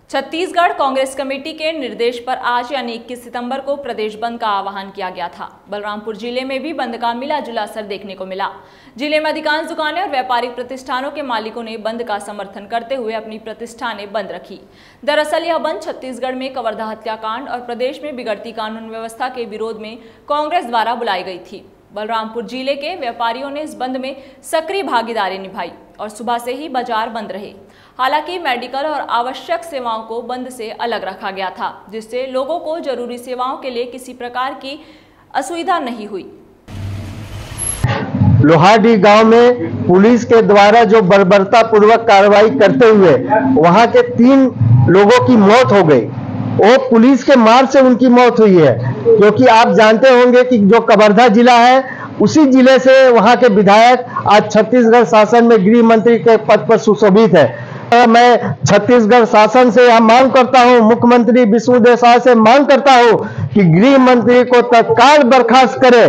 Chhattisgarh Congress committee के निर्देश पर आज यानी 21 सितंबर को प्रदेश बंद का आह्वान किया गया था। बलरामपुर जिले में भी बंद का मिला जुला असर देखने को मिला। जिले में अधिकांश दुकानें और व्यापारिक प्रतिष्ठानों के मालिकों ने बंद का समर्थन करते हुए अपनी प्रतिष्ठानें बंद रखी। दरअसल यह बंद छत्तीसगढ़ में कवर्धा हत्याकांड और प्रदेश में बिगड़ती कानून व्यवस्था के विरोध में कांग्रेस द्वारा बुलाई गई थी। बलरामपुर जिले के व्यापारियों ने इस बंद में सक्रिय भागीदारी निभाई और सुबह से ही बाजार बंद रहे। हालांकि मेडिकल और आवश्यक सेवाओं को बंद से अलग रखा गया था, जिससे लोगों को जरूरी सेवाओं के लिए किसी प्रकार की असुविधा नहीं हुई। लोहाडी गांव में पुलिस के द्वारा जो बर्बरता पूर्वक कार्रवाई करते हुए वहां के 3 लोगों की मौत हो गई। वो पुलिस के मार से उनकी मौत हुई है, क्योंकि आप जानते होंगे कि जो कवर्धा जिला है उसी जिले से वहां के विधायक आज छत्तीसगढ़ शासन में गृह मंत्री के पद पर सुशोभित है। मैं छत्तीसगढ़ शासन से यह मांग करता हूं, मुख्यमंत्री विष्णुदेव साय से मांग करता हूं कि गृह मंत्री को तत्काल बर्खास्त करे।